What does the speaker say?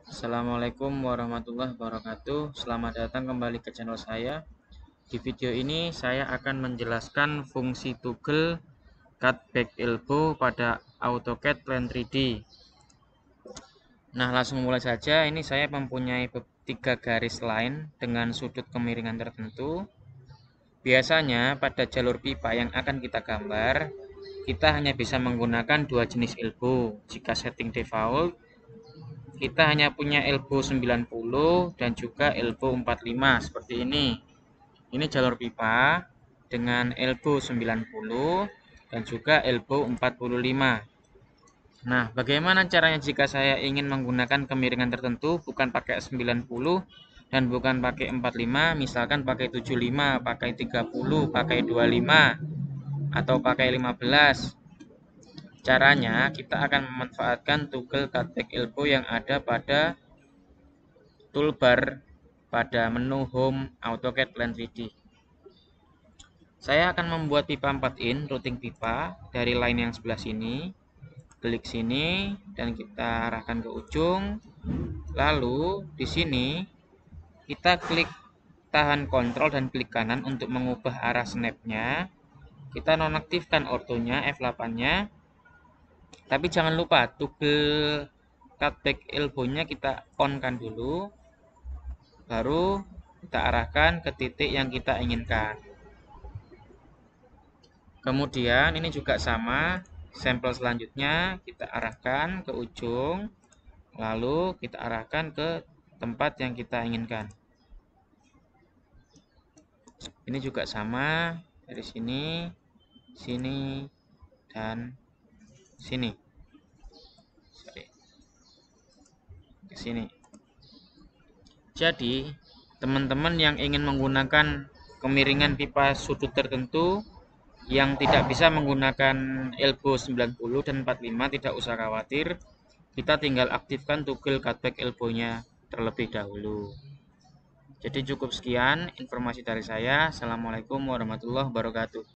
Assalamualaikum warahmatullahi wabarakatuh. Selamat datang kembali ke channel saya. Di video ini saya akan menjelaskan fungsi toggle cutback elbow pada AutoCAD Plan 3D. Nah, langsung mulai saja. Ini saya mempunyai 3 garis line dengan sudut kemiringan tertentu. Biasanya pada jalur pipa yang akan kita gambar, kita hanya bisa menggunakan 2 jenis elbow. Jika setting default, kita hanya punya elbow 90 dan juga elbow 45 seperti ini. Ini jalur pipa dengan elbow 90 dan juga elbow 45. Nah, bagaimana caranya jika saya ingin menggunakan kemiringan tertentu, bukan pakai 90 dan bukan pakai 45, misalkan pakai 75, pakai 30, pakai 25 atau pakai 15. Caranya, kita akan memanfaatkan toggle cutback elbow yang ada pada toolbar pada menu Home AutoCAD Plan 3D. Saya akan membuat pipa 4 in, routing pipa dari line yang sebelah sini. Klik sini dan kita arahkan ke ujung. Lalu di sini kita klik tahan kontrol dan klik kanan untuk mengubah arah snapnya. Kita nonaktifkan ortonya F8-nya. Tapi jangan lupa toggle cutback elbow-nya kita on-kan dulu. Baru kita arahkan ke titik yang kita inginkan. Kemudian ini juga sama, sampel selanjutnya kita arahkan ke ujung, lalu kita arahkan ke tempat yang kita inginkan. Ini juga sama, dari sini, sini, dan sini. Ke sini. Jadi, teman-teman yang ingin menggunakan kemiringan pipa sudut tertentu yang tidak bisa menggunakan elbow 90 dan 45, tidak usah khawatir. Kita tinggal aktifkan toggle cutback elbow-nya terlebih dahulu. Jadi cukup sekian informasi dari saya. Assalamualaikum warahmatullahi wabarakatuh.